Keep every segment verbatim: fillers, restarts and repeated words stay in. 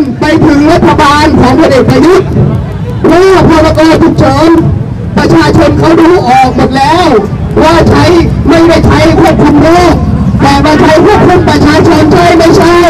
ไปถึงรัฐบาลของพลเอกประยุทธ์ว่าพรกฉุกเฉินประชาชนเขาดูออกหมดแล้วว่าใช้ไม่ได้ใช้ควบคุมโรคแต่มาใช้ควบคุมประชาชนใช่ไม่ใช่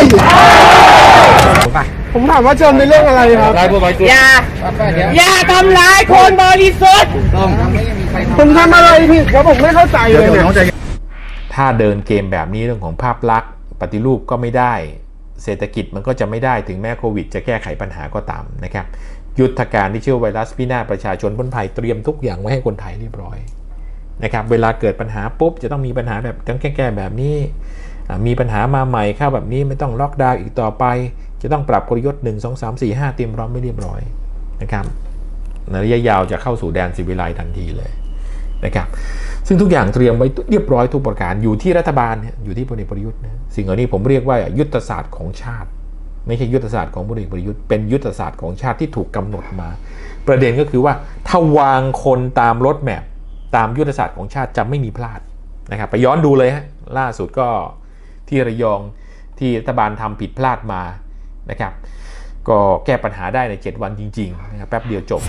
ผมถามว่าเชิญในเรื่องอะไรครับอย่าอย่าทำร้ายคนบริสุทธิ์ผมทำอะไรผิดครับผมไม่เข้าใจเลยเนี่ยถ้าเดินเกมแบบนี้เรื่องของภาพลักษณ์ปฏิรูปก็ไม่ได้เศรษฐกิจมันก็จะไม่ได้ถึงแม้โควิดจะแก้ไขปัญหาก็ตามนะครับยุทธการที่เชื่อไวรัสพินาศประชาชนพ้นภัยเตรียมทุกอย่างไว้ให้คนไทยเรียบร้อยนะครับเวลาเกิดปัญหาปุ๊บจะต้องมีปัญหาแบบต้องแก้แบบนี้มีปัญหามาใหม่เข้าแบบนี้ไม่ต้องล็อกดาวน์อีกต่อไปจะต้องปรับกลยุทธ์หนึ่ง สอง สาม สี่ ห้าเตรียมพร้อมไม่เรียบร้อยนะครับในระยะยาวจะเข้าสู่แดนสิวิไลทันทีเลยนะครับซึ่งทุกอย่างเตรียมไว้เรียบร้อยทุกประการอยู่ที่รัฐบาลอยู่ที่พลเอกประยุทธ์นะสิ่งเหล่านี้ผมเรียกว่ายุทธศาสตร์ของชาติไม่ใช่ยุทธศาสตร์ของพลเอกประยุทธ์เป็นยุทธศาสตร์ของชาติที่ถูกกำหนดมาประเด็นก็คือว่าถ้าวางคนตามรถแมพตามยุทธศาสตร์ของชาติจะไม่มีพลาดนะครับไปย้อนดูเลยฮะล่าสุดก็ที่ระยองที่รัฐบาลทำผิดพลาดมานะครับก็แก้ปัญหาได้ในเจ็ดวันจริงๆนะครับแป๊บเดียวจบ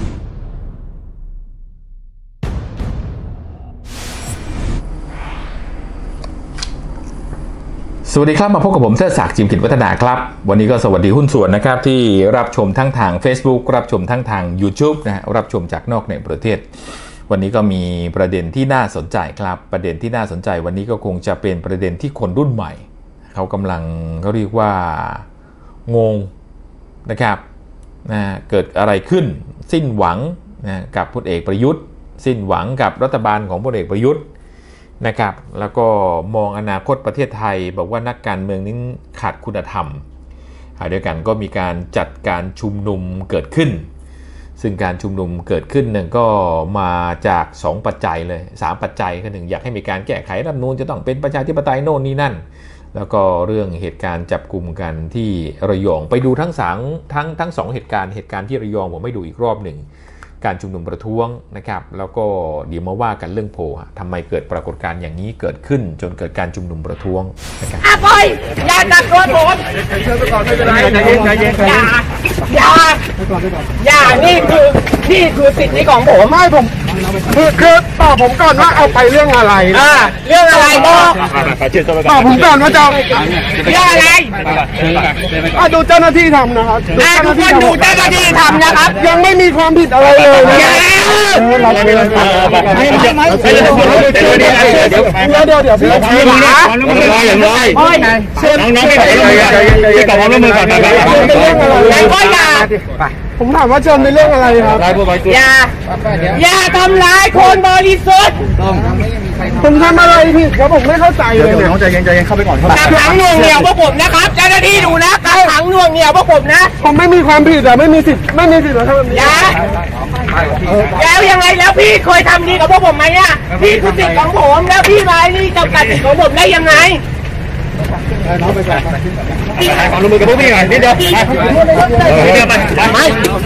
สวัสดีครับมาพบกับผมเทิดศักดิ์ จิมกิจวัฒนาครับวันนี้ก็สวัสดีหุ้นส่วนนะครับที่รับชมทั้งทาง Facebook รับชมทั้งทาง YouTube นะฮะรับชมจากนอกในประเทศวันนี้ก็มีประเด็นที่น่าสนใจครับประเด็นที่น่าสนใจวันนี้ก็คงจะเป็นประเด็นที่คนรุ่นใหม่เขากำลังเขาเรียกว่างงนะครับนะเกิดอะไรขึ้นสิ้นหวังนะกับพลเอกประยุทธ์สิ้นหวังกับรัฐบาลของพลเอกประยุทธ์นะครับแล้วก็มองอนาคตประเทศไทยบอกว่านักการเมืองนี้ขาดคุณธรรมขณะเดียวกันก็มีการจัดการชุมนุมเกิดขึ้นซึ่งการชุมนุมเกิดขึ้นนึงก็มาจากสองปัจจัยเลยสามปัจจัยคือหนึ่งอยากให้มีการแก้ไขรัฐธรรมนูญจะต้องเป็นประชาธิปไตยโน่นนี่นั่นแล้วก็เรื่องเหตุการณ์จับกลุ่มกันที่ระยองไปดูทั้งสามทั้งทั้งสองเหตุการณ์เหตุการณ์ที่ระยองผมไม่ดูอีกรอบหนึ่งการชุมนุมประท้วงนะครับแล้วก็เดี๋ยวมาว่ากันเรื่องโพลทำไมเกิดปรากฏการณ์อย่างนี้เกิดขึ้นจนเกิดการชุมนุมประท้วงนะครับอ่ะปล่อยอย่าตัดตัวผมเชิญไปก่อนไม่เป็นไรใจเย็นใจเย็นอย่าอย่าอย่านี่คือนี่คือสิทธิของผมไม่ผมคือคือตอบผมก่อนว่าเอาไปเรื่องอะไรอ่าเรื่องอะไรบอกตอบผมก่อนว่าจะเรื่องอะไรอ่ะดูเจ้าหน้าที่ทำนะครับอ่ะทุกคนดูเจ้าหน้าที่ทำนะครับยังไม่มีความผิดอะไรเลยอย่าเราไม่ไม่ไม่ไม่เดี๋ยวเดี๋ยวเดี๋ยวพี่พี่หมาอย่างไรอย่างไรน้องน้องไม่ขอร่วมมือพี่ขอร่วมมือก่อนนะแล้วก็อย่าผมถามว่าเชิญในเรื่องอะไรครับอย่าอย่าทำร้ายคนบริสุทธิ์ผมทำอะไรผิดครับผมไม่เข้าใจเลยเนี่ยน้องใจเย็นใจเย็นเข้าไปก่อนกักขังหน่วงเหนี่ยวพวกผมนะครับเจ้าหน้าที่ดูนะกักขังหน่วงเหนี่ยวพวกผมนะผมไม่มีความผิดแต่ไม่มีสิทธิ์ไม่มีสิทธิ์อะไรแบบนี้อย่าแล้วยังไงแล้วพี่เคยทำดีกับพวกผมไหมเนี่ยพี่คือสิทธิ์ของผมแล้วพี่มานี่จำกัดสิทธิ์ของผมได้ยังไงน้องไปก่อนขอร่วมมือกับพวกพี่หน่อยนิดเดียวไปเดี๋ยวไปไป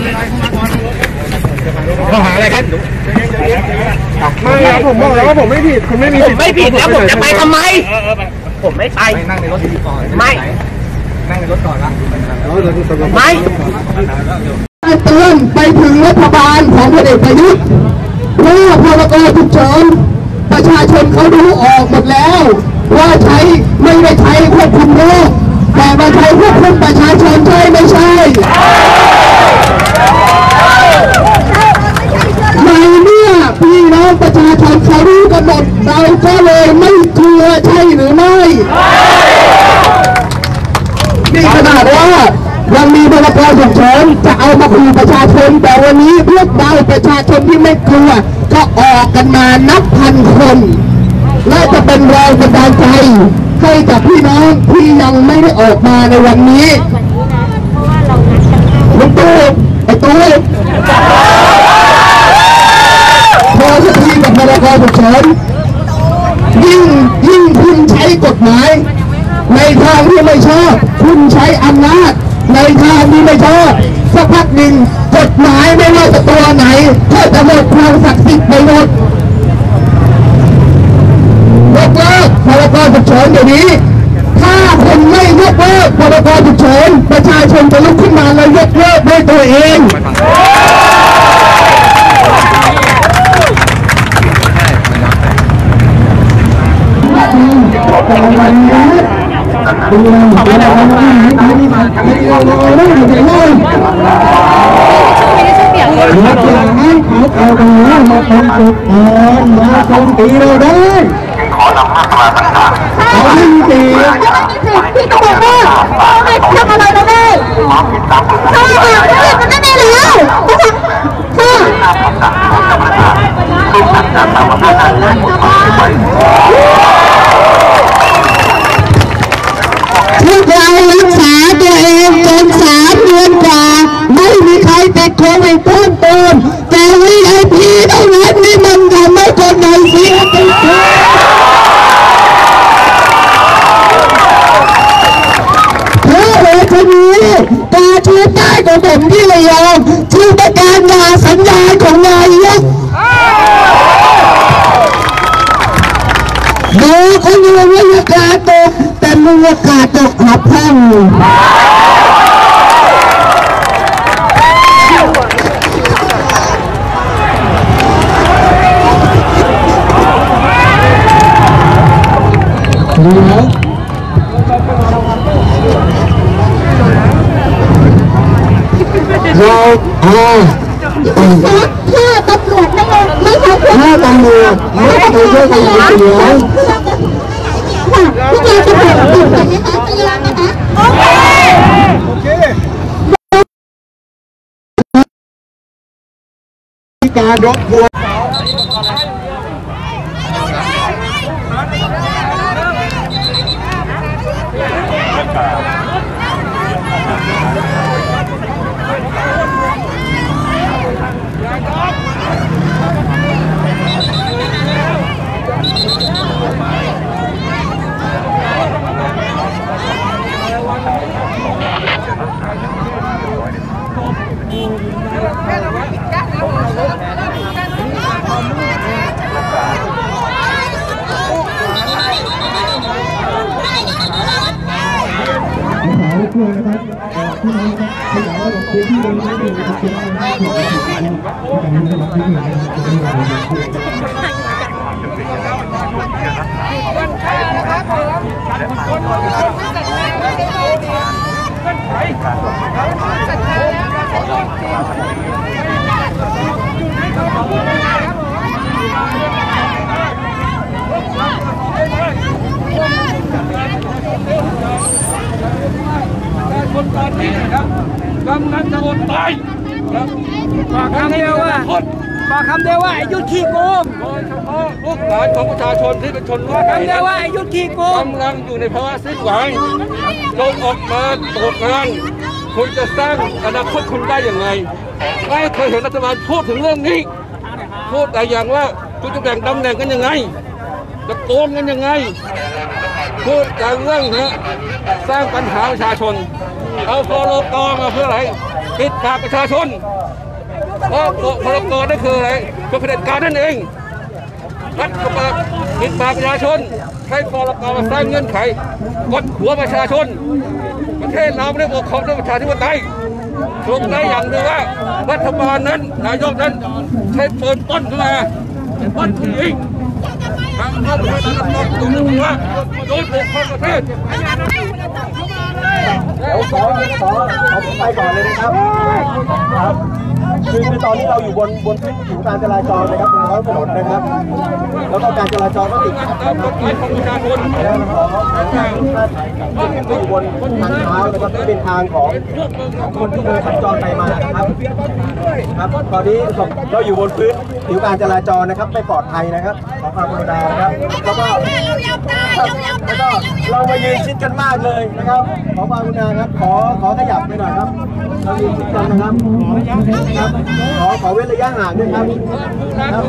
ข้อหาอะไรครับไม่ครับผมบอกแล้วว่าผมไม่ผิดคุณไม่มีผมไม่ผิดแล้วผมจะไปทำไมผมไม่ไปนั่งในรถก่อนไม่นั่งในรถก่อนละไม่เตือนไปถึงรัฐบาลของพลเอกประยุทธ์ว่าพรกฉุกเฉินประชาชนเขาดูออกหมดแล้วว่าใช้ไม่ได้ใช้ควบคุมโรคแต่มาใช้ควบคุมประชาชนใช่ไม่ใช่ในเมื่อพี่น้องประชาชนเขารู้กันหมดเราก็เลยไม่กลัวใช่หรือไม่นี่ขนาดว่ายังมีพรกฉุกเฉินจะเอามาขู่ประชาชนแต่วันนี้พวกเราประชาชนที่ไม่กลัวก็ออกกันมานับพันคนและจะเป็นแรงบันดาลใจให้กับพี่น้องที่ยังไม่ได้ออกมาในวันนี้ลุงตู่ไอ้ตู่พอสักทีกับพรกฉุกเฉินยิ่งยิ่งคุณใช้กฎหมายในทางที่ไม่ชอบคุณใช้อำนาจในทางที่ไม่ชอบสักพักหนึ่งกฎหมายไม่ว่าจะตัวไหนก็จะหมดความศักดิ์สิทธิ์ไปหมดยกเลิกพรกฉุกเฉินเดี๋ยวนี้ถ้าพคนไม่ยกเลิกพรกฉุกเฉินประชาชนจะลุกขึ้นมาและยกเลิกด้วยตัวเองดูแลดูแลไม่ได้มาไม่ได้รอไม่ได้เลยรถอย่างนั้นเขาเอาไปแล้วมาทำจุดอ่อนมาทำตีเราได้ขอนำมาตราต่างๆเขาไม่มีตีพี่ก็บอกว่าไม่ทำอะไรเราได้ใช่ค่ะเรื่องมันไม่ได้แล้วพวกเรารักษาตัวเองจนสามเดือนกว่าไม่มีใครติดโควิดเพิ่มเติมแต่วีไอพีเท่านั้นนี่มันทำให้คนในเสียติดเพราะเหตุนี้การชูป้ายของผมที่ระยองชื่อประกาศยาสัญญาของนายกดูคนอยู่วิทยาการตกแต่มึงอากาศตกหับพังดูนะเราอ่าถ้าตำรวจไม่ลงไม่ใช่ถ้าตำรวจไม่ไปช่วยกันเหลือพี่ยาจะเปิดประตูก่อนนะคะพี่ยานะคะโอเคโอเคการรบกวนคนตอนนี้นะครับกำลังจะอดตายบอกคำเดียวว่าบอกคำเดียวว่าไอ้ยุทธขี้โกงโดยเฉพาะลูกหลานของประชาชนที่เป็นชนว่าคำเดียวว่าไอ้ยุทธขี้โกงกำลังอยู่ในภาวะสิ้นหวังจงออกมาตรวจงานคุณจะสร้างอนาคตคุณได้อย่างไรไม่เคยเห็นรัฐบาลพูดถึงเรื่องนี้พูดแต่อย่างว่าคุณจะแบ่งตำแหน่งกันยังไงจะโกงกันยังไงพูดแต่เรื่องนะสร้างปัญหาประชาชนเอาพรกมาเพื่ออะไรปิดปากประชาชนเพราะพรกนั่นคืออะไรคือเผด็จการนั่นเองรัฐบาลปิดปากประชาชนใช้พรกมาสร้างเงื่อนไขกดหัวประชาชนประเทศเราไม่ได้ปกครองด้วยประชาธิปไตยตรงได้อย่างหนึ่งว่ารัฐบาลนั้นนายกนั้นใช้ปืนป้นเข้ามาป้นผู้หญิงทางเข้าประเทศนั้นต้องตรงนี้ว่าโดยปกครองประเทศผมขอขอเอาผมไปก่อนเลยนะครับครับคือคือตอนนี้เราอยู่บนบนผิวการจราจรนะครับบนท้องถนนนะครับแล้วก็การจราจรก็ติดขัดนะครับแล้วขอก็อยู่บนทางเท้านะครับที่เป็นทางของคนที่เดินสัญจรไปมานะครับครับตอนนี้เราอยู่บนพื้นผิวการจราจรนะครับไม่ปลอดภัยนะครับขอความกรุณานะครับแล้วก็แล้วก็เรามายืนชิดกันมากเลยนะครับขอความกรุณาครับขอขอขยับไปหน่อยครับเรายืนชิดกันนะครับครับขอขอเว้นระยะห่างด้วยครับครับ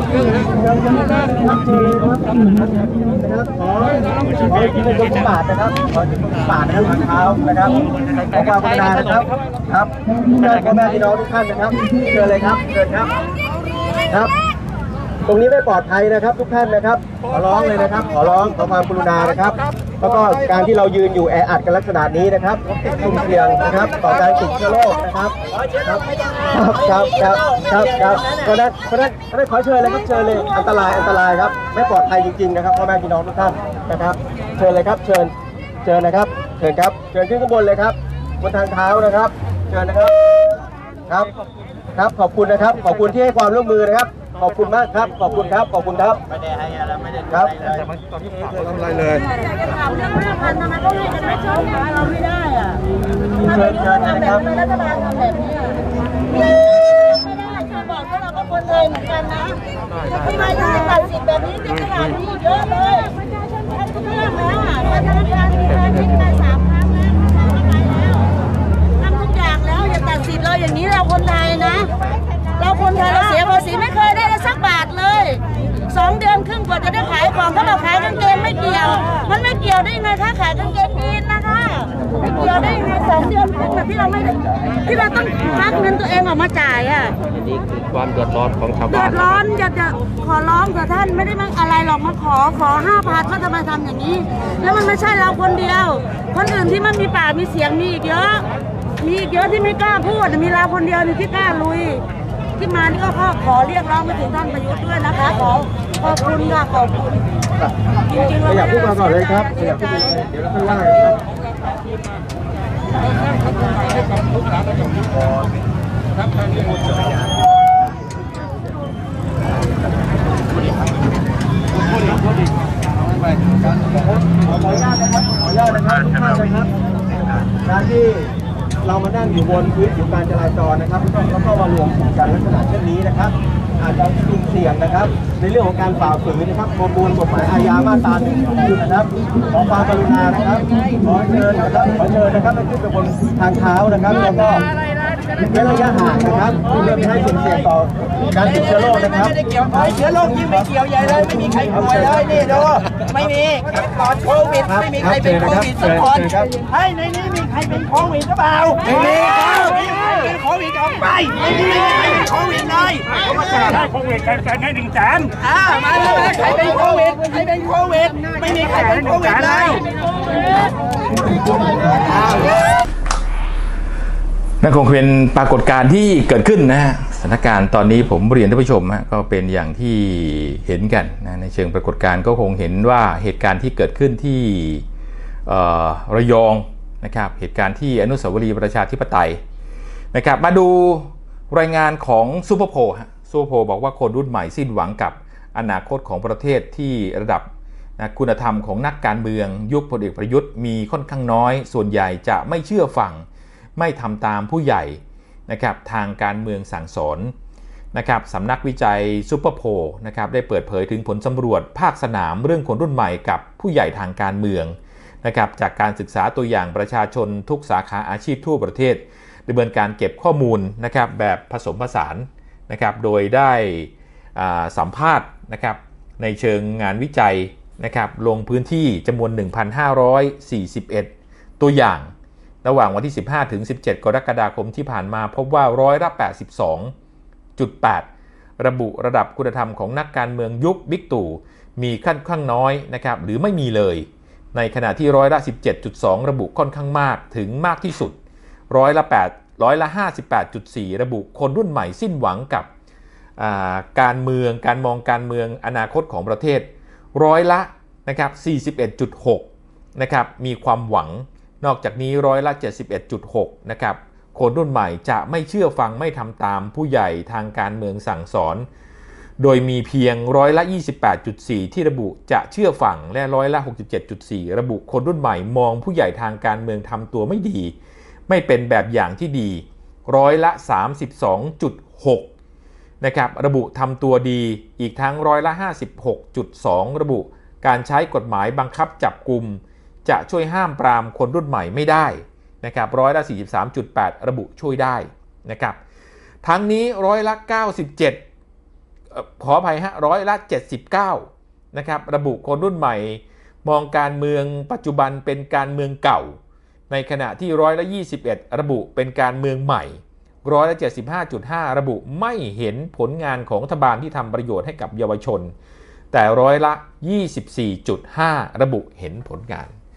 นะครับขอขอที่เป็นคนบาดนะครับขอที่เป็นบาดนะครับทางเท้านะครับขอความกรุณานะครับครับพ่อแม่พี่น้องทุกท่านนะครับเชิญเลยครับเชิญครับครับตรงนี้ไม่ปลอดภัยนะครับทุกท่านนะครับขอร้องเลยนะครับขอร้องขอความกรุณานะครับแล้วก็การที่เรายืนอยู่แออัดกันลักษณะนี้นะครับสุ่มเสี่ยงนะครับต่อการติดเชื้อโรคนะครับครับครับครับครับครับเพราะนั้นเพราะนั้นเพราะนั้นขอเชิญเลยครับเชิญเลยอันตรายอันตรายครับไม่ปลอดภัยจริงๆนะครับพ่อแม่พี่น้องทุกท่านนะครับเชิญเลยครับเชิญเชิญนะครับเชิญครับเชิญขึ้นข้างบนเลยครับบนทางเท้านะครับเชิญนะครับครับครับขอบคุณนะครับขอบคุณที่ให้ความร่วมมือนะครับขอบคุณมากครับขอบคุณครับขอบคุณครับไม่ได้ให้อะไรไม่ได้ครับตอนนี้ทำอะไรเลยจะถามเรื่องห้าพันทำไมต้องให้กันไม่ชอบเราไม่ได้อะทำไมเชิญทำนะแบครับ บนี้รัฐบาลทำแบบนี้ไม่ได้ช่วยบอกว่าเราก็คนไทยเหมือนกันนะทำไมถึงจะตัดสินแบบนี้ที่ตลาดนี้เยอะเลยทุกเรื่องแล้วอ่ะธนาคารมีการคิดไปสามครั้งแล้วทำไปแล้วทำทุกอย่างแล้วอย่าตัดสินเราอย่างนี้เราคนไทยนะเราคนไทยเราเสียภาษีไม่เคยได้สักบาทเลยสองเดือนครึ่งกว่าจะได้ขายของถ้าเราขายกางเกงไม่เกี่ยวมันไม่เกี่ยวได้ยังไงถ้าขายกางเกงยีนนะคะไม่เกี่ยวได้ยังไงสองเดือนครึ่งแบบที่เราไม่ที่เราต้องควักเงินตัวเองออกมาจ่ายอ่ะนี่คือความเดือดร้อนของชาวบ้านเดือดร้อนอยากจะขอร้องเถอะท่านไม่ได้มาอะไรหรอกมาขอขอห้าพันว่าทำไมทำอย่างนี้แล้วมันไม่ใช่เราคนเดียวคนอื่นที่มันมีปากมีเสียงมีอีกเยอะมีอีกเยอะที่ไม่กล้าพูดมีเราคนเดียวที่กล้าลุยที่มานี่ก็ขอขอเรียกร้องไปถึงท่านประยุทธ์ด้วยนะคะขอขอบคุณค่ะขอบคุณจริงๆเราอยากพูดมาก่อนเลยครับอยากพูดเดี๋ยวเราค่อยว่าขออนุญาตนะครับขออนุญาตนะครับทุกท่านนะครับการที่เรามานั่งอยู่บนพื้นผิวการจราจรนะครับแล้วก็มารวมกลุ่มกันลักษณะเช่นนี้นะครับอาจจะสุ่มเสี่ยงนะครับในเรื่องของการฝ่าฝืนนะครับประมวลกฎหมายอาญามาตราหนึ่งนะครับขอความกรุณานะครับขอเชิญนะครับขอเชิญนะครับไปขึ้นไปบนทางเท้านะครับแล้วก็เว้นระยะห่างนะครับเพื่อไม่ให้สุ่มเสี่ยงต่อการติดเชื้อโรคนะครับไม่ได้เกี่ยวเชื้อโรคยิ่งไม่เกี่ยวใหญ่เลยไม่มีใครป่วยเลยนี่ดูไม่มีปลอดโควิดไม่มีใครเป็นโควิดสักคนให้ในนี้มีใครเป็นโควิดหรือเปล่าไม่มีครับไม่มีใครเป็นโควิดออกไปไม่มีใครเป็นโควิดเลยได้โควิดกันกันให้หนึ่งแสนอ่ามาเลยใครเป็นโควิดใครเป็นโควิดไม่มีใครเป็นโควิดเลยนั่นคงเป็นปรากฏการณ์ที่เกิดขึ้นนะฮะสถานการณ์ตอนนี้ผมเรียนท่านผู้ชมฮะก็เป็นอย่างที่เห็นกันนะในเชิงปรากฏการณ์ก็คงเห็นว่าเหตุการณ์ที่เกิดขึ้นที่ระยองนะครับเหตุการณ์ที่อนุสาวรีย์ประชาธิปไตยนะครับมาดูรายงานของซูเปอร์โพลฮะซูเปอร์โพลบอกว่าคนรุ่นใหม่สิ้นหวังกับอนาคตของประเทศที่ระดับนะคุณธรรมของนักการเมืองยุคพลเอกประยุทธ์มีค่อนข้างน้อยส่วนใหญ่จะไม่เชื่อฟังไม่ทำตามผู้ใหญ่นะครับทางการเมืองสั่งสอนนะครับสำนักวิจัยซูเปอร์โพลนะครับได้เปิดเผยถึงผลสำรวจภาคสนามเรื่องคนรุ่นใหม่กับผู้ใหญ่ทางการเมืองนะครับจากการศึกษาตัวอย่างประชาชนทุกสาขาอาชีพทั่วประเทศดำเนินการเก็บข้อมูลนะครับแบบผสมผสานนะครับโดยได้สัมภาษณ์นะครับในเชิงงานวิจัยนะครับลงพื้นที่จำนวน หนึ่งพันห้าร้อยสี่สิบเอ็ด ตัวอย่างระหว่างวันที่สิบห้าถึงสิบเจ็ดกรกฎาคมที่ผ่านมาพบว่าร้อยละ แปดสิบสองจุดแปด ระบุระดับคุณธรรมของนักการเมืองยุคบิ๊กตู่มีค่อนข้างน้อยนะครับหรือไม่มีเลยในขณะที่ร้อยละ สิบเจ็ดจุดสอง ระบุค่อนข้างมากถึงมากที่สุดร้อยละ8ร้อยละ ห้าสิบแปดจุดสี่ ระบุคนรุ่นใหม่สิ้นหวังกับการเมืองการมองการเมืองอนาคตของประเทศร้อยละนะครับ สี่สิบเอ็ดจุดหก นะครับมีความหวังนอกจากนี้ร้อยละ เจ็ดสิบเอ็ดจุดหก นะครับคนรุ่นใหม่จะไม่เชื่อฟังไม่ทำตามผู้ใหญ่ทางการเมืองสั่งสอนโดยมีเพียงร้อยละ ยี่สิบแปดจุดสี่ ที่ระบุจะเชื่อฟังและร้อยละ หกสิบเจ็ดจุดสี่ ระบุคนรุ่นใหม่มองผู้ใหญ่ทางการเมืองทำตัวไม่ดีไม่เป็นแบบอย่างที่ดีร้อยละ สามสิบสองจุดหก นะครับระบุทำตัวดีอีกทั้งร้อยละ ห้าสิบหกจุดสอง ระบุการใช้กฎหมายบังคับจับกุมจะช่วยห้ามปรามคนรุ่นใหม่ไม่ได้นะครับร้อยละ สี่สิบสามจุดแปด ระบุช่วยได้นะครับทั้งนี้ร้อยละ เก้าสิบเจ็ด ขออภัยฮะร้อยละ เจ็ดสิบเก้า นะครับระบุคนรุ่นใหม่มองการเมืองปัจจุบันเป็นการเมืองเก่าในขณะที่ร้อยละ ยี่สิบเอ็ด ระบุเป็นการเมืองใหม่ร้อยละ เจ็ดสิบห้าจุดห้า ระบุไม่เห็นผลงานของรัฐบาลที่ทำประโยชน์ให้กับเยาวชนแต่ร้อยละ ยี่สิบสี่จุดห้า ระบุเห็นผลงาน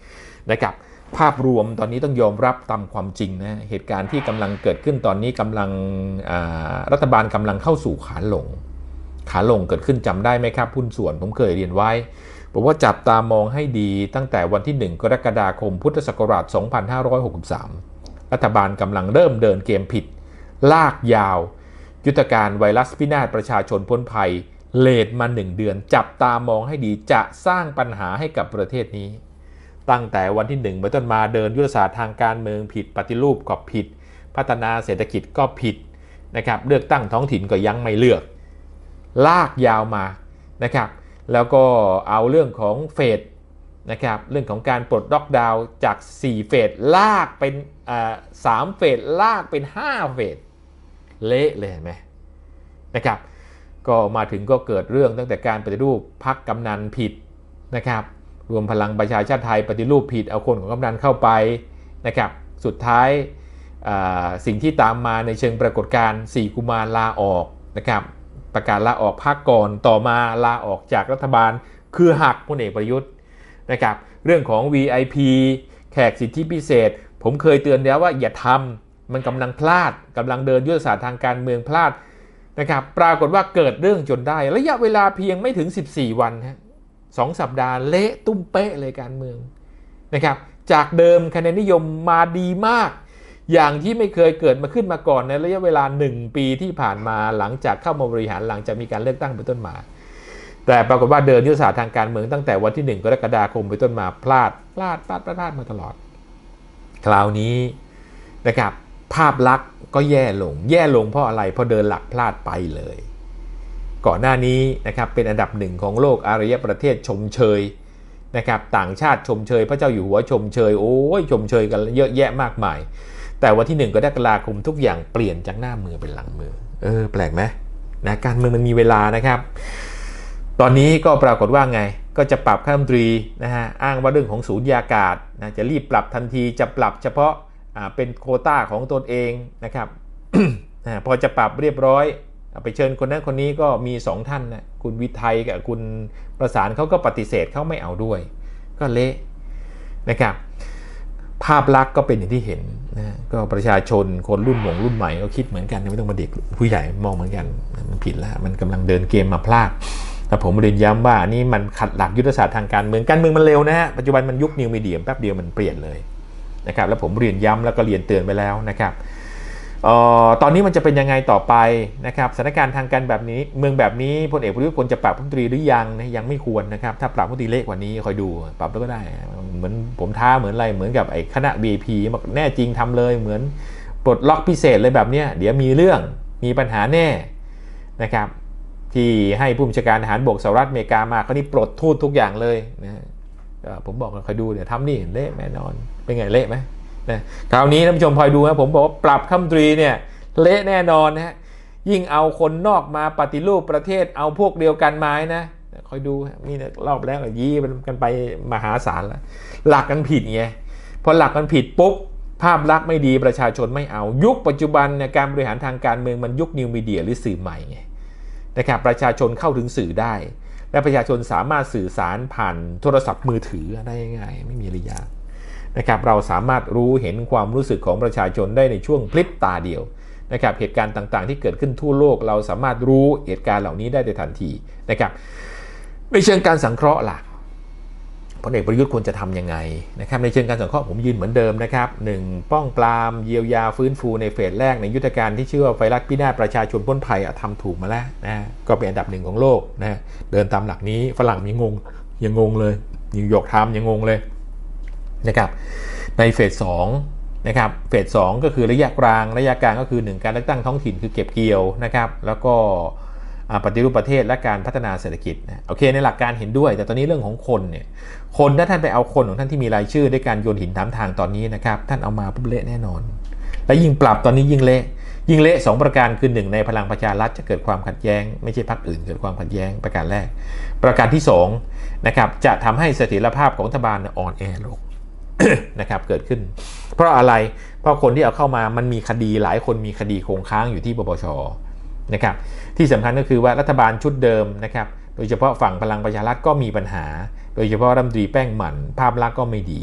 นะครับภาพรวมตอนนี้ต้องยอมรับตามความจริงนะเหตุการณ์ที่กำลังเกิดขึ้นตอนนี้กำลังรัฐบาลกำลังเข้าสู่ขาลงขาลงเกิดขึ้นจำได้ไหมครับหุ้นส่วนผมเคยเรียนไว้บอกว่าจับตามองให้ดีตั้งแต่วันที่หนึ่งกรกฎาคมพุทธศักราชสองพันห้าร้อยหกสิบสามรัฐบาลกำลังเริ่มเดินเกมผิดลากยาวยุทธการไวรัสพินาศประชาชนพ้นภัยเลทมาหนึ่งเดือนจับตามองให้ดีจะสร้างปัญหาให้กับประเทศนี้ตั้งแต่วันที่หนึ่งไปต้นมาเดินยุทธศาสตร์ทางการเมืองผิดปฏิรูปก็ผิดพัฒนาเศรษฐกิจก็ผิดนะครับเลือกตั้งท้องถิ่นก็ยังไม่เลือกลากยาวมานะครับแล้วก็เอาเรื่องของเฟสนะครับเรื่องของการปลดล็อกดาวน์จากสี่เฟสลากเป็นสามเฟสลากเป็นห้าเฟสเละเลยเห็นไหมนะครับก็มาถึงก็เกิดเรื่องตั้งแต่การปฏิรูปพรรคกำนันผิดนะครับรวมพลังประชาชาติไทยปฏิรูปผิดเอาคนของกำนันเข้าไปนะครับสุดท้ายสิ่งที่ตามมาในเชิงปรากฏการณ์สี่กุมารลาออกนะครับประกาศลาออกภาคก่อนต่อมาลาออกจากรัฐบาลคือหักพลเอกประยุทธ์นะครับเรื่องของ วี ไอ พี แขกสิทธิพิเศษผมเคยเตือนแล้วว่าอย่าทำมันกำลังพลาดกำลังเดินยุทธศาสตร์ทางการเมืองพลาดนะครับปรากฏว่าเกิดเรื่องจนได้ระยะเวลาเพียงไม่ถึงสิบสี่วันฮะสองสัปดาห์เละตุ้มเป๊ะเลยการเมืองนะครับจากเดิมคะแนนนิยมมาดีมากอย่างที่ไม่เคยเกิดมาขึ้นมาก่อนในระยะเวลาหนึ่งปีที่ผ่านมาหลังจากเข้ามาบริหารหลังจากมีการเลือกตั้งเป็นต้นมาแต่ปรากฏว่าเดินยุทธศาสตร์ทางการเมืองตั้งแต่วันที่หนึ่งกรกฎาคมเป็นต้นมาพลาดพลาดพลาดพลาดมาตลอดคราวนี้นะครับภาพลักษณ์ก็แย่ลงแย่ลงเพราะอะไรเพราะเดินหลักพลาดไปเลยก่อนหน้านี้นะครับเป็นอันดับหนึ่งของโลกอารยประเทศชมเชยนะครับต่างชาติชมเชยพระเจ้าอยู่หัวชมเชยโอ้ยชมเชยกันเยอะแยะมากมายแต่วันที่หนึ่งกรกฎาคมทุกอย่างเปลี่ยนจากหน้ามือเป็นหลังมือเออแปลกไหมนะการเมืองมันมีเวลานะครับตอนนี้ก็ปรากฏว่าไงก็จะปรับคณะรัฐมนตรีนะฮะอ้างว่าเรื่องของสูญญากาศนะจะรีบปรับทันทีจะปรับเฉพาะอ่าเป็นโควต้าของตนเองนะครับ พอจะปรับเรียบร้อยไปเชิญคนนั้นคนนี้ก็มีสองท่านนะคุณวิทัยกับคุณประสานเขาก็ปฏิเสธเขาไม่เอาด้วยก็เละนะครับภาพลักษณ์ก็เป็นอย่างที่เห็นนะก็ประชาชนคนรุ่นหม่งรุ่นใหม่ก็คิดเหมือนกันไม่ต้องมาเด็กผู้ใหญ่มองเหมือนกันมันผิดแล้วมันกำลังเดินเกมมาพลาดแต่ผมเรียนย้ำว่านี่มันขัดหลักยุทธศาสตร์ทางการเมืองการเมืองมันเร็วนะฮะปัจจุบันมันยุคนิวมีเดียแป๊บเดียวมันเปลี่ยนเลยนะครับแล้วผมเรียนย้ำแล้วก็เรียนเตือนไปแล้วนะครับเอ่อตอนนี้มันจะเป็นยังไงต่อไปนะครับสถานการณ์ทางการแบบนี้เมืองแบบนี้พลเอกประยุทธ์ควรจะปรับรัฐมนตรีหรือยังนะยังไม่ควรนะครับถ้าปรับรัฐมนตรีเละกว่านี้คอยดูปรับแล้วก็ได้เหมือนผมท้าเหมือนอะไรเหมือนกับไอ้คณะ บี ไอ พี บอกแน่จริงทำเลยเหมือนปลดล็อกพิเศษเลยแบบเนี้ยเดี๋ยวมีเรื่องมีปัญหาแน่นะครับที่ให้ผู้บัญชาการทหารบกสหรัฐอเมริกามาเขานี่ปลดทูตทุกอย่างเลยนะผมบอกคอยดูเดี๋ยวทำนี่เละแน่นอนเป็นไงเละไหมนะคราวนี้ท่านผู้ชมคอยดูนะผมบอกว่าปรับรัฐมนตรีเนี่ยเละแน่นอนนะฮะยิ่งเอาคนนอกมาปฏิรูปประเทศเอาพวกเดียวกันมานะคอยดูมีรอบแล้วยี่กันไปมหาศาลแล้วหลักกันผิดไงพอหลักกันผิดปุ๊บภาพลักษณ์ไม่ดีประชาชนไม่เอายุคปัจจุบันเนี่ยการบริหารทางการเมืองมันยุคนิวมีเดียหรือสื่อใหม่ไงนะครับประชาชนเข้าถึงสื่อได้และประชาชนสามารถสื่อสารผ่านโทรศัพท์มือถือได้ง่ายไม่มีอะไรยากนะครับเราสามารถรู้เห็นความรู้สึกของประชาชนได้ในช่วงพลิบตาเดียวนะครับเหตุการณ์ต่างๆที่เกิดขึ้นทั่วโลกเราสามารถรู้เหตุการณ์เหล่านี้ได้ในทันทีนะครับในเชิงการสังเคราะห์ล่ะพลเอกประยุทธ์ควรจะทำยังไงนะครับในเชิงการสังเคราะห์ผมยืนเหมือนเดิมนะครับหนึ่งป้องปรามเยียวยาฟื้นฟูในเฟสแรกในยุทธการที่ชื่อว่าไวรัสพินาศประชาชนพ้นภัยทำถูกมาแล้วนะก็เป็นอันดับหนึ่งของโลกนะเดินตามหลักนี้ฝรั่งยังงงยังงงเลยนิวยอร์กไทม์ยังงงเลยนะครับในเฟสสองนะครับเฟสสองก็คือระยะกลางระยะกลางก็คือหนึ่งการเลือกตั้งท้องถิ่นคือเก็บเกี่ยวนะครับแล้วก็ปฏิรูปประเทศและการพัฒนาเศรษฐกิจนะโอเคในหลักการเห็นด้วยแต่ตอนนี้เรื่องของคนเนี่ยคนถ้าท่านไปเอาคนของท่านที่มีรายชื่อด้วยการโยนหินถามทางตอนนี้นะครับท่านเอามาปุ๊บเละแน่นอนและยิ่งปรับตอนนี้ยิ่งเละยิ่งเละสองประการคือหนึ่งในพลังประชารัฐจะเกิดความขัดแย้งไม่ใช่พรรคอื่นเกิดความขัดแย้งประการแรกประการที่สองนะครับจะทำให้เสถียรภาพของรัฐบาลอ่อนแอลง นะครับเกิดขึ้นเพราะอะไรเพราะคนที่เอาเข้ามามันมีคดีหลายคนมีคดีคงค้างอยู่ที่ปปช.นะครับที่สำคัญก็คือว่ารัฐบาลชุดเดิมนะครับโดยเฉพาะฝั่งพลังประชารัฐก็มีปัญหาโดยเฉพาะรัฐมนตรีแป้งหมั่นภาพลักษณ์ก็ไม่ดี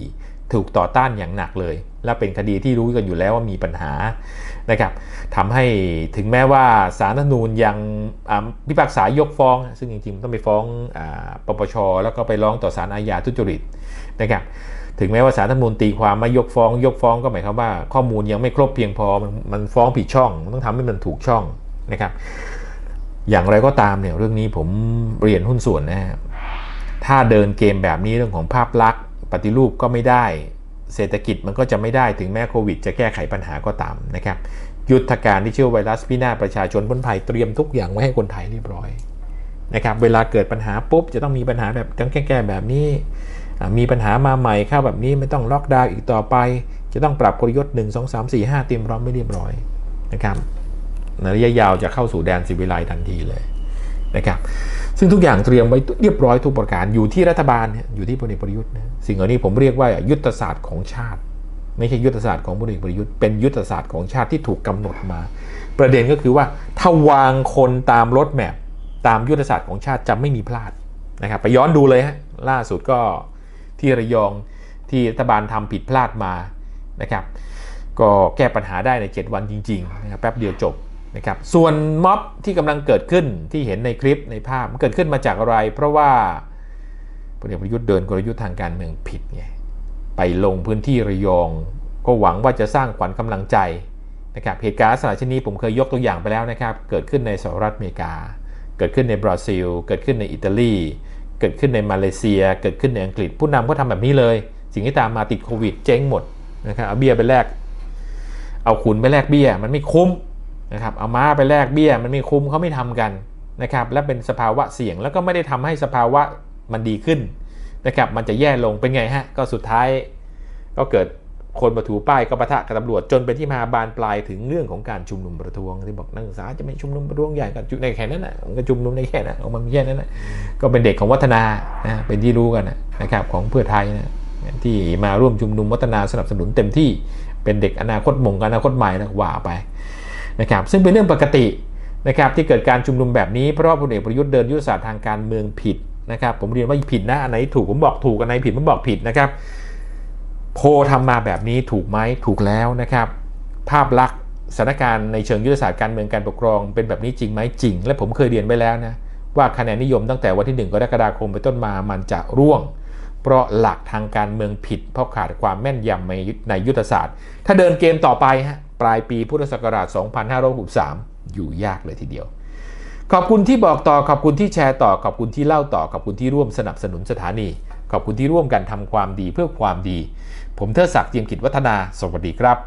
ถูกต่อต้านอย่างหนักเลยและเป็นคดีที่รู้กันอยู่แล้วว่ามีปัญหานะครับทำให้ถึงแม้ว่าศาลรัฐธรรมนูญยังพิพากษายกฟ้องซึ่งจริงๆต้องไปฟ้องปปช.แล้วก็ไปร้องต่อศาลอาญาทุจริตนะครับถึงแม้ว่าศาลรัฐธรรมนูญตีความไม่ยกฟ้องยกฟ้องก็หมายความว่าข้อมูลยังไม่ครบเพียงพอมันมันฟ้องผิดช่องต้องทำให้มันถูกช่องนะครับอย่างไรก็ตามเนี่ยเรื่องนี้ผมเรียนหุ้นส่วนนะฮะถ้าเดินเกมแบบนี้เรื่องของภาพลักษณ์ปฏิรูปก็ไม่ได้เศรษฐกิจมันก็จะไม่ได้ถึงแม้โควิดจะแก้ไขปัญหาก็ตามนะครับยุทธการที่ชื่อไวรัสพินาศประชาชนพ้นภัยเตรียมทุกอย่างไว้ให้คนไทยเรียบร้อยนะครับเวลาเกิดปัญหาปุ๊บจะต้องมีปัญหาแบบแก้ๆแบบนี้มีปัญหามาใหม่เข้าแบบนี้ไม่ต้องล็อกดาวน์อีกต่อไปจะต้องปรับกลยุทธ์หนึ่ง สอง สาม สี่ ห้าเตรียมพร้อมไม่เรียบร้อยนะครับในระยะยาวจะเข้าสู่แดนสิวิไลทันทีเลยนะครับซึ่งทุกอย่างเตรียมไว้เรียบร้อยทุกประการอยู่ที่รัฐบาลอยู่ที่พลเอกประยุทธ์นะสิ่งเหล่านี้ผมเรียกว่ายุทธศาสตร์ของชาติไม่ใช่ยุทธศาสตร์ของพลเอกประยุทธ์เป็นยุทธศาสตร์ของชาติที่ถูกกำหนดมาประเด็นก็คือว่าถ้าวางคนตามรถแมพตามยุทธศาสตร์ของชาติจะไม่มีพลาดนะครับไปย้อนดูเลยฮะล่าสุดก็ที่ระยองที่รัฐบาลทำผิดพลาดมานะครับก็แก้ปัญหาได้ในเจ็ดวันจริงๆนะครับแป๊บเดียวจบนะครับส่วนม็อบที่กำลังเกิดขึ้นที่เห็นในคลิปในภาพมันเกิดขึ้นมาจากอะไรเพราะว่าพลเอกประยุทธ์เดินกลยุทธ์ทางการเมืองผิดไงไปลงพื้นที่ระยองก็หวังว่าจะสร้างขวัญกำลังใจนะครับเหตุการณ์ลักษณะเช่นนี้ผมเคยยกตัวอย่างไปแล้วนะครับเกิดขึ้นในสหรัฐอเมริกาเกิดขึ้นในบราซิลเกิดขึ้นในอิตาลีเกิดขึ้นในมาเลเซียเกิดขึ้นในอังกฤษผู้นำก็ทำแบบนี้เลยสิ่งที่ตามมาติดโควิดเจ๊งหมดนะครับเอาเบี้ยไปแลกเอาขุนไปแลกเบี้ยมันไม่คุ้มนะครับเอาม้าไปแลกเบี้ยมันไม่คุ้มเขาไม่ทำกันนะครับและเป็นสภาวะเสี่ยงแล้วก็ไม่ได้ทำให้สภาวะมันดีขึ้นนะครับมันจะแย่ลงเป็นไงฮะก็สุดท้ายก็เกิดคนมาถูป้ายก็ปะทะกับตำรวจจนเป็นที่มาบานปลายถึงเรื่องของการชุมนุมประท้วงที่บอกนักศึกษาจะไม่ชุมนุมประท้วงใหญ่กันในแค่นั้นนะมันก็ชุมนุมในแค่นั้นออกมาแค่นั้นนะก็เป็นเด็กของวัฒนานะเป็นที่รู้กันนะครับของเพื่อไทยนะที่มาร่วมชุมนุมวัฒนาสนับสนุนเต็มที่เป็นเด็กอนาคตมงอนาคตใหม่นะว่าไปนะครับซึ่งเป็นเรื่องปกตินะครับที่เกิดการชุมนุมแบบนี้เพราะพลเอกประยุทธ์เดินยุทธศาสตร์ทางการเมืองผิดนะครับผมเรียนว่าผิดนะอันไหนถูกผมบอกถูกอันไหนผิดผมบอกผิดนะครับโพทำมาแบบนี้ถูกไหมถูกแล้วนะครับภาพลักษณ์สถานการณ์ในเชิงยุทธศาสตร์การเมืองการปกครองเป็นแบบนี้จริงไหมจริงและผมเคยเรียนไปแล้วนะว่าคะแนนนิยมตั้งแต่วันที่หนึ่งกรกฎาคมไปต้นมามันจะร่วงเพราะหลักทางการเมืองผิดเพราะขาดความแม่นยำในยุทธศาสตร์ถ้าเดินเกมต่อไปฮะปลายปีพุทธศักราชสองพันห้าร้อยหกสิบสามอยู่ยากเลยทีเดียวขอบคุณที่บอกต่อขอบคุณที่แชร์ต่อขอบคุณที่เล่าต่อขอบคุณที่ร่วมสนับสนุนสถานีขอบคุณที่ร่วมกันทำความดีเพื่อความดีผมเทิดศักดิ์ เจียมกิจวัฒนาสวัสดีครับ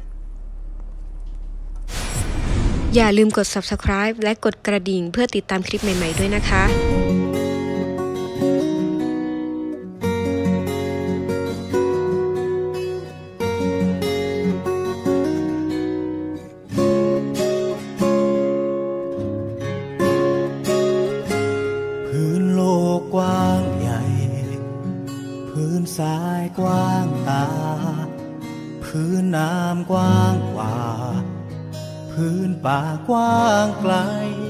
อย่าลืมกด ซับสไครบ์ และกดกระดิ่งเพื่อติดตามคลิปใหม่ๆด้วยนะคะพื้นโลกกว้างใหญ่พื้นทรายกว้างตาพื้นน้ำกว้างกว่าพื้นป่ากว้างไกล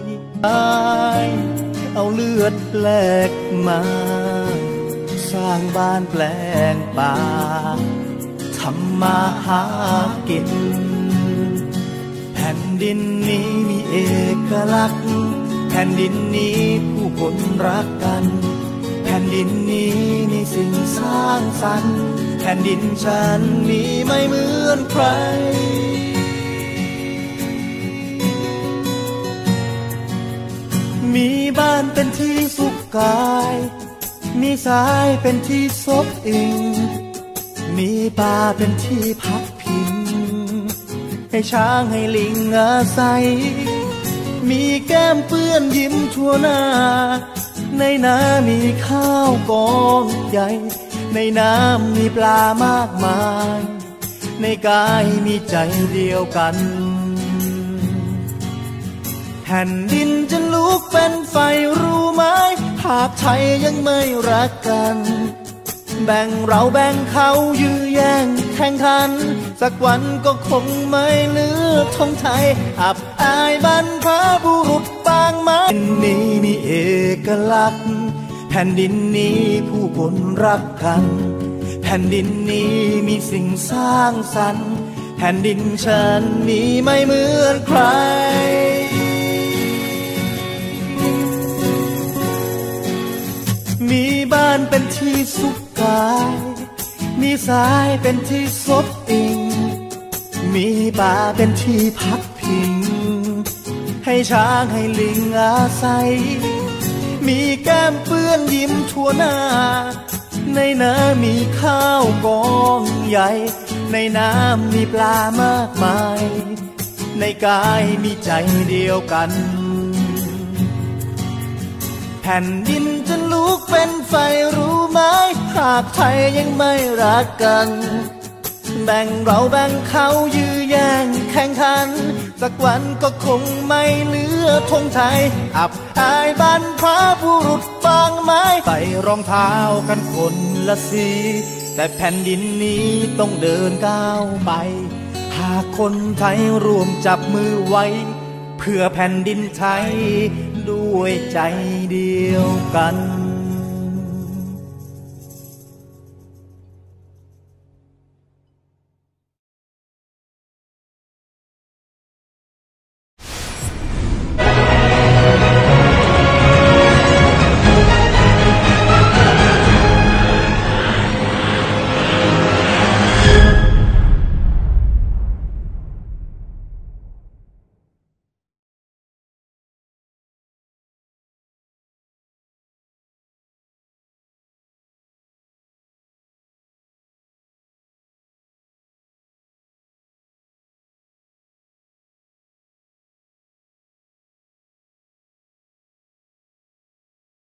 เอาเลือดแลกมาสร้างบ้านแปลงป่าทำมาหากินแผ่นดินนี้มีเอกลักษณ์แผ่นดินนี้ผู้คนรักกันแผ่นดินนี้มีสิ่งสร้างสรรค์แผ่นดินฉันมีไม่เหมือนใครมีบ้านเป็นที่สุขกายมีทรายเป็นที่ซบอิงมีป่าเป็นที่พักพิงให้ช้างให้ลิงอาศัยมีแก้มเปื้อนยิ้มทั่วหน้าในน้ำมีข้าวกองใหญ่ในน้ำมีปลามากมายในกายมีใจเดียวกันแผ่นดินจะลุกเป็นไฟรู้ไหมหากไทยยังไม่รักกันแบ่งเราแบ่งเขายื้อแย่งแข่งขันสักวันก็คงไม่เหลือธงไทยอับอายบรรพบุรุษบางไหมแผ่นดินนี้มีเอกลักษณ์แผ่นดินนี้ผู้คนรักกันแผ่ผ่นดินนี้มีสิ่งสร้างสรรค์แผ่นดินฉันนี้ไม่เหมือนใครมีบ้านเป็นที่สุขกายมีทรายเป็นที่ซบอิงมีป่าเป็นที่พักพิงให้ช้างให้ลิงอาศัยมีแก้มเปื้อนยิ้มทั่วหน้าในน้ำมีข้าวกองใหญ่ในน้ำมีปลามากมายในกายมีใจเดียวกันแผ่นดินจะลุกเป็นไฟรู้ไหมหากไทยยังไม่รักกันแบ่งเราแบ่งเขายื้อแย่งแข่งขันสักวันก็คงไม่เหลือธงไทยอับอายบรรพบุรุษบางไม้ใส่รองเท้ากันคนละสีแต่แผ่นดินนี้ต้องเดินก้าวไปหากคนไทยรวมจับมือไว้เพื่อแผ่นดินไทยด้วยใจเดียวกัน